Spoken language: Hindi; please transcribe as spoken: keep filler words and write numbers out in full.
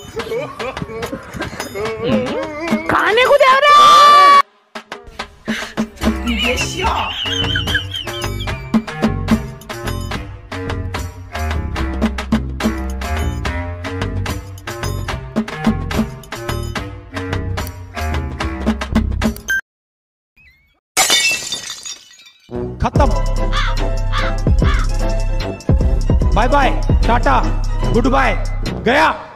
खाने को दे रहा ये क्या? खत्म। Bye bye, tata, good bye, गया।